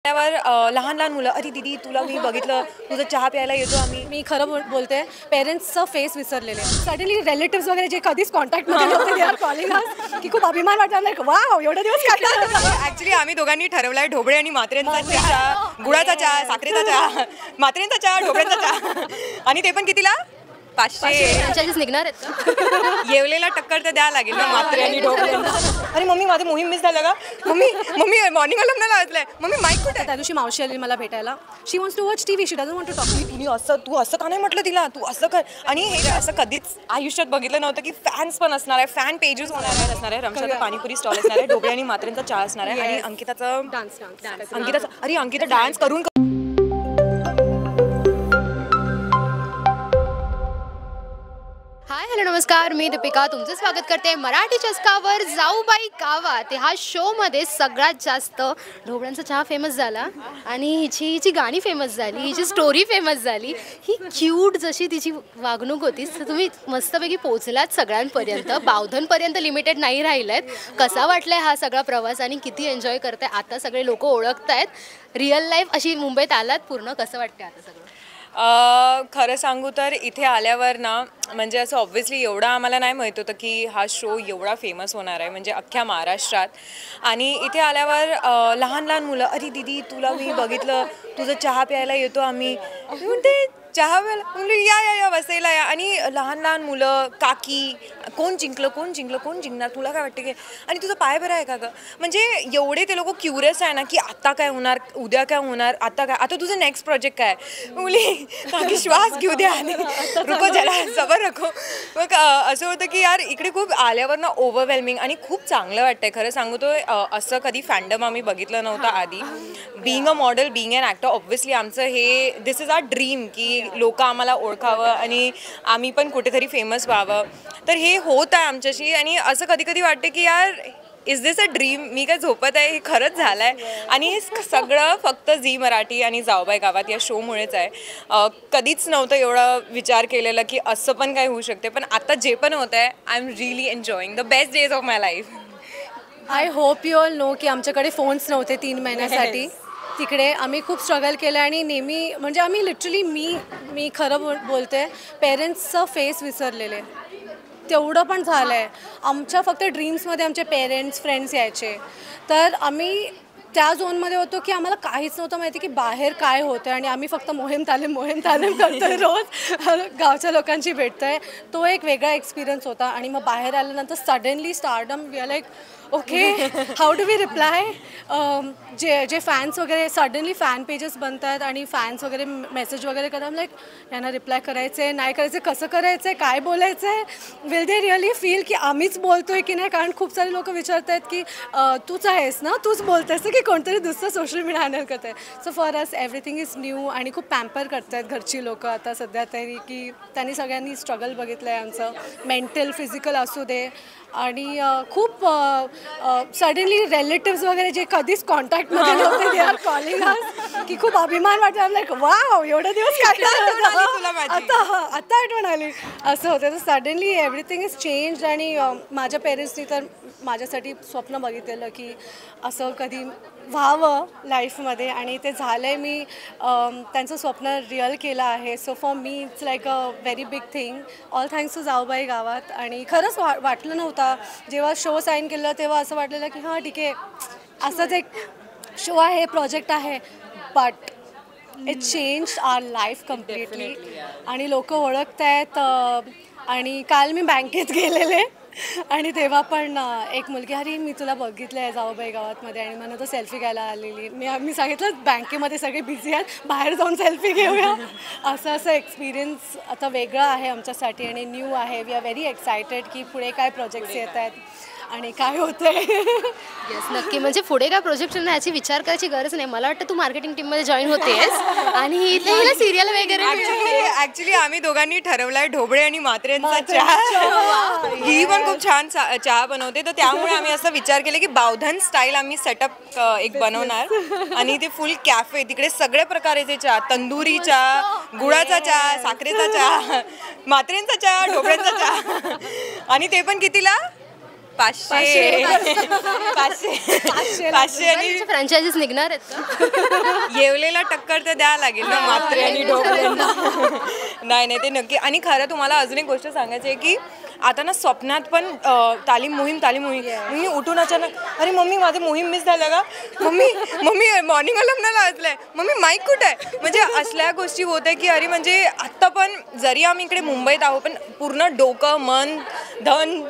त्यावर लहान लहान मुलं, अरे दीदी तुला मी बघितलं, तुझं चहा प्यायला येतो आम्ही. मी खरं बोलते, पेरेंट्सचं फेस विसरलेले. सडनली रिलेटिव्स वगैरे जे कधीच कॉन्टॅक्टमध्ये नव्हते, दे आर कॉलिंग अस, की खूप अभिमान वाटला, लाईक वाव एवढे दिवस काय. ॲक्च्युली आम्ही दोघांनी ठरवलाय ढोबळे आणि मात्रेंचा चहा, गुळाचा चहा, साखरेचा चहा, मात्रेंचा चहा, ढोबळेचा चहा. आणि ते पण कितीला? 500 निघणार आहेत का? येवलेला टक्कर तर द्यावं लागेल ना मात्रे आणि ढोबळेंना. अरे मम्मी माझं मोहीम मिस झालं का? मम्मी मॉर्निंग लग्नाला वाजलंय. मम्मी माईक कुठे? त्या दिवशी मावशी आली मला भेटायला. She wants to watch TV, she doesn't want to talk. तू असं का नाही म्हटलं तिला, तू असं कर. आणि हे असं कधीच आयुष्यात बघितलं नव्हतं की फॅन्स पण असणार आहे, फॅन पेजेस होणार असणार आहे. रमशाचा पाणीपुरी स्टॉल असणार आहे, ढोबळे आणि मात्रेंचा चहा असणार आहे आणि अंकिताचं डान्स. अरे अंकिता डान्स करून. हाय हॅलो नमस्कार, मी दीपिका तुमचं स्वागत करते मराठी चस्कावर. जाऊबाई गावात ह्या शोमध्ये सगळ्यात जास्त ढोबळ्यांचा चहा फेमस झाला आणि हिची गाणी फेमस झाली, हिची स्टोरी फेमस झाली. ही क्यूट जशी तिची वागणूक होती, तुम्ही मस्तपैकी पोचलात सगळ्यांपर्यंत, बावधनपर्यंत लिमिटेड नाही राहिलेत. कसा वाटलाय हा सगळा प्रवास आणि किती एन्जॉय करताय? आता सगळे लोक ओळखतायत, रिअल लाईफ अशी मुंबईत आलात पूर्ण, कसं वाटतंय आता सगळं? खरं सांगू तर इथे आल्यावर ना, म्हणजे असं ऑब्व्हियसली एवढं आम्हाला नाही माहीत होतं की हा शो एवढा फेमस होणार आहे, म्हणजे अख्ख्या महाराष्ट्रात. आणि इथे आल्यावर लहान लहान मुलं, अरे दीदी तुला मी बघितलं, तुझं चहा प्यायला येतो आम्ही. म्हणते चहा प्यायला, म्हणजे या बसायला या. आणि लहान लहान मुलं, काकी, कोण जिंकणार, तुला काय वाटतं की? आणि तुझं पाय बरं आहे का गं? म्हणजे एवढे ते लोक क्युरियस आहे ना की आत्ता काय होणार, उद्या काय होणार, आता तुझं नेक्स्ट प्रोजेक्ट काय? मुली काकी श्वास घेऊ द्या आणि रुको जरा सबर रखो. मग असं होतं की यार इकडे खूप आल्यावर ना ओव्हरवेल्मिंग आणि खूप चांगलं वाटतंय. खरं सांगू तो असं कधी फॅन्डम आम्ही बघितलं नव्हतं आधी. Being a model, being an actor, obviously आमचं हे दिस इज आवर ड्रीम की लोक आम्हाला ओळखावं आणि आम्ही पण कुठेतरी फेमस व्हावं. तर हे होत आहे आमच्याशी. आणि असं कधी कधी वाटते की यार इज दिस अ ड्रीम, मी काय झोपत आहे, हे खरंच झालं आहे. आणि हे सगळं फक्त झी मराठी आणि जाऊबाई गावात या शोमुळेच आहे. कधीच नव्हतं एवढं विचार केलेलं की असं पण काय होऊ शकते. पण आता जे पण होत आहे, I am really enjoying the best days of my life. I hope you all know की आमच्याकडे फोन्स नव्हते 3 महिन्यासाठी. तिकडे आम्ही खूप स्ट्रगल केलं आणि नेहमी म्हणजे आम्ही लिटरली मी खरं बोलते, पेरेंट्सचं फेस विसरलेले. तेवढं पण झालं आहे. आमच्या फक्त ड्रीम्समध्ये आमचे पेरेंट्स, फ्रेंड्स यायचे. तर आम्ही त्या झोनमध्ये होतो की आम्हाला काहीच नव्हतं माहिती की बाहेर काय होतं. आणि आम्ही फक्त मोहीम तालीम करतो आहे, रोज गावच्या लोकांशी भेटतो आहे. तो एक वेगळा एक्सपिरियन्स होता. आणि मग बाहेर आल्यानंतर suddenly stardom, we are like okay, how do we reply. जे फॅन्स वगैरे सडनली फॅन पेजेस बनत आहेत आणि फॅन्स वगैरे मेसेज वगैरे करतात, लाईक यांना रिप्लाय करायचं आहे, नाही करायचं, कसं करायचं आहे, काय बोलायचं आहे, विल दे रिअली फील की आम्हीच बोलतो आहे की नाही. कारण खूप सारे लोक विचारत आहेत की तूच आहेस ना, तूच बोलतेस की कोणतरी दुसरं सोशल मीडिया हँडल करत आहे. So for us everything is new. आणि खूप पॅम्पर करत आहेत घरची लोकं आता सध्या तरी, की त्यांनी सगळ्यांनी स्ट्रगल बघितलं आहे आमचं, मेंटल फिजिकल असू दे. आणि खूप सडनली रिलेटिव्स वगैरे जे कधीच कॉन्टॅक्टमध्ये नव्हते, दे आर कॉलिंग अस, की खूप अभिमान वाटला, लाईक वाव एवढे दिवस काय. आता आठवण आली, असं होतं. तर सडनली एव्हरीथिंग इज चेंज. आणि माझ्या पेरेंट्सनी तर माझ्यासाठी स्वप्न बघितलेलं की असं कधी व्हावं लाईफमध्ये, आणि ते झालं आहे. मी त्यांचं स्वप्न रिअल केलं आहे. So for me it's like a very big thing. All thanks to Jaubai Gavat. आणि खरंच वाटलं नव्हतं जेव्हा शो साईन केलं तेव्हा असं वाटलेलं की हां ठीक आहे, असंच एक शो आहे, प्रोजेक्ट आहे. But it change our life completely. आणि लोक ओळखत आहेत. आणि काल मी बँकेत गेलेले आणि तेव्हा पण एक मुलगी, अरे मी तुला बघितलं आहे जाऊबाई गावातमध्ये, आणि मला तो सेल्फी घ्यायला आलेली. मी सांगितलं बँकेमध्ये सगळे बिझी आहेत, बाहेर जाऊन सेल्फी घेऊया. असं एक्सपिरियन्स आता वेगळं आहे आमच्यासाठी आणि न्यू आहे. वी आर व्हेरी एक्सायटेड की पुढे काय प्रोजेक्ट्स येत आहेत आणि काय होतंय. येस, नक्की. म्हणजे पुढे काय प्रोजेक्ट नाही याची विचार करायची गरज नाही. मला वाटतं तू मार्केटिंग टीममध्ये जॉईन होतेस आणि हिला सिरियल वगैरे. ॲक्च्युली आम्ही दोघांनी ठरवलाय ढोबळे आणि मात्रेंचा चहा. ही पण खूप छान चहा बनवते. तर त्यामुळे आम्ही असा विचार केला की बावधन स्टाईल आम्ही सेटअप एक बनवणार. आणि ते फुल कॅफे, तिकडे सगळे प्रकारचे चहा, तंदुरी चहा, गुळाचा चहा, साखरेचा चहा, मात्रेंचा चहा, ढोबळ्यांचा चहा. आणि ते पण कितीला? 500 500 आणि फ्रँचायझीस निघणार आहेत का? येवलेला टक्कर तर द्यावं लागेल ना मात्रे आणि ढोबळेंना. नाही नाही, ते नक्की. आणि खरं तुम्हाला अजून एक गोष्ट सांगायची आहे की आता ना स्वप्नात पण तालीम मोहीम मी उठून अचानक अरे मम्मी माझं मोहीम मिस झालं का, मम्मी मॉर्निंग अलार्मला वाजलंय, मम्मी माईक कुठं आहे, म्हणजे असल्या गोष्टी होत आहे की अरे म्हणजे आत्ता पण जरी आम्ही इकडे मुंबईत आहोत पण पूर्ण डोकं मन धन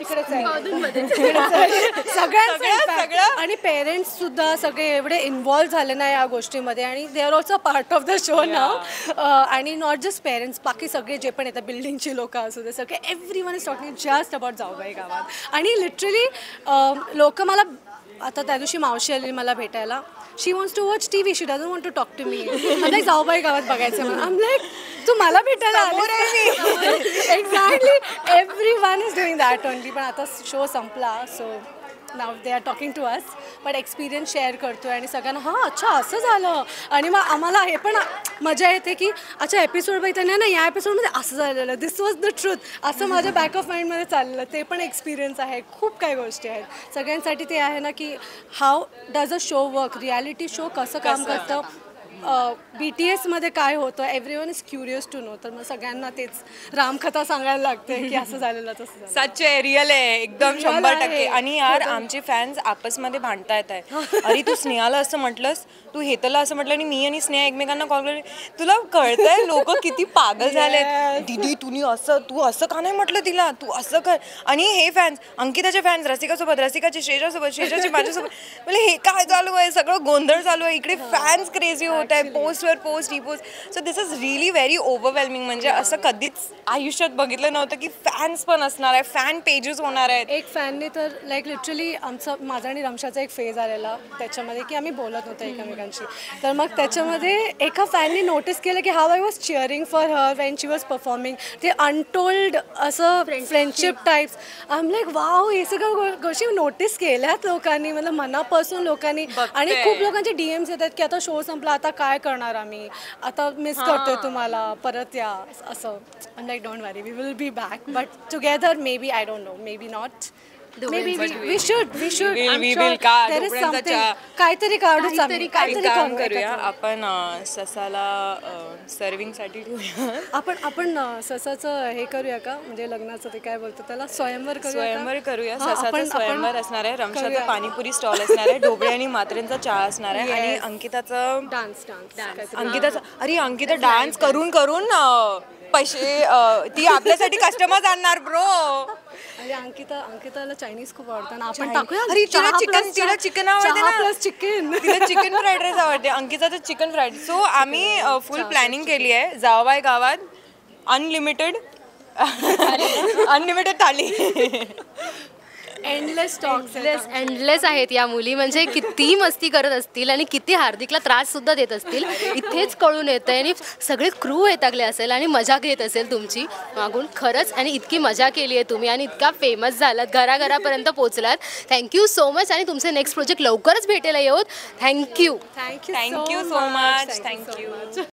सगळं. आणि पेरेंट्स सुद्धा सगळे एवढे इन्व्हॉल्व झाले ना या गोष्टीमध्ये आणि they are also part of the show नाव. आणि नॉट जस्ट पेरेंट्स, बाकी सगळे जे पण येतात बिल्डिंगची लोक असू दे सगळे, everyone is talking just about Jaubai Gavat. आणि लिटरली लोक मला आता त्या दिवशी मावशी आली मला भेटायला. She wants to watch TV, she doesn't want to talk to me. Like Jaubai Gavat बघायचं म्हणून. आम लाईक तू मला भेटायला exactly everyone is doing that only. पण आता शो संपला सो नाव they are talking to us, पण एक्सपिरियन्स शेअर करतो आहे आणि सगळ्यांना हां अच्छा असं झालं. आणि मग आम्हाला हे पण मजा येते की अच्छा एपिसोड बघताना ना या एपिसोडमध्ये असं झालेलं, दिस वॉज द ट्रूथ, असं माझ्या बॅक ऑफ माइंडमध्ये चाललेलं. ते पण एक्सपिरियन्स आहे. खूप काही गोष्टी आहेत सगळ्यांसाठी. ते आहे ना की how does a show work, reality show कसं काम करतं, BTSमध्ये काय होतं, everyone is curious to know. तर मग सगळ्यांना तेच रामकथा सांगायला लागते की असं झालेलं तसं झालं. सच आहे, रिअल आहे एकदम 100%. आणि यार आमचे फॅन्स आपसमध्ये भांडता येत आहे, अरे तू स्नेहाला असं म्हटलंस, तू हेतलला असं म्हटलं आणि मी आणि स्नेहा एकमेकांना कॉल केले. तुला कळतंय लोक किती पागल झालेत, दीदी तू असं का नाही म्हटलं तिला, तू असं कर. आणि हे फॅन्स अंकिताचे फॅन्स रसिकासोबत, रसिकाचे श्रेजासोबत, श्रेजाचे माझ्यासोबत, म्हणजे हे काय चालू आहे, सगळं गोंधळ चालू आहे इकडे. फॅन्स क्रेझी होत आहे, पोस्टवर post repost. So this is really very overwhelming. म्हणजे असं कधीच आयुष्यात बघितलं नव्हतं की फॅन्स पण असणार आहे, फॅन पेजेस होणार आहेत. एक फॅनने तर लाईक लिटरली माझा आणि रमशाचा एक फेज आलेला त्याच्यामध्ये की आम्ही बोलत नव्हतो एकमेकांशी. तर मग त्याच्यामध्ये एका फॅनने नोटीस केलं की how I was cheering for her when she was performing. ते अनटोल्ड असं friendship types. I am like wow, हे सगळं गोष्टी नोटीस केल्यात लोकांनी, मतलब मनापासून लोकांनी. आणि खूप लोकांचे DMs येतात की आता शो संपला, आता काय करणार आम्ही, आता मिस करतोय तुम्हाला, परत या असं. I like don't worry, we will be back but together maybe, I don't know, maybe not. Maybe we should. We will. There is something. काहीतरी काढूच आम्ही. काहीतरी काम करूया आपण. ससाला सर्विंग साठी ठेवूया. आपण ससाचं हे करूया का, म्हणजे लग्नाचं ते काय बोलतो त्याला, स्वयंवर करूया. ससाचं स्वयंवर असणार आहे, रमशाचं पाणीपुरी स्टॉल असणार आहे, ढोबळे आणि मात्रेंचा चहा असणार आहे आणि अंकिताचं डान्स. अंकिता डान्स करून पैसे ती आपल्यासाठी कस्टमर्स आणणार ब्रो. अरे अंकिताला चायनीज खूप आवडतं ना, आपण टाकूया. अरे तिला चिकन आवडते ना, प्लस चिकन. तिला चिकन फ्राईड राईस आवडते, अंकिताचं चिकन फ्राईड. सो आम्ही फुल प्लॅनिंग केली आहे जावाबाई गावात. अनलिमिटेड थाळी. एंडलेस आहेत या मुली. म्हणजे किती मस्ती करत असतील आणि किती हार्दिकला त्रास सुद्धा देत असतील इथेच कळून येतं. आणि सगळे क्रू वैतागले असेल आणि मजा घेत असेल तुमची मागून. खरंच आणि इतकी मजा केली आहे तुम्ही आणि इतका फेमस झालात, घराघरापर्यंत पोहोचलात. Thank you so much. आणि तुमचे नेक्स्ट प्रोजेक्ट लवकरच भेटायला येऊत. Thank you so much. थँक्यू.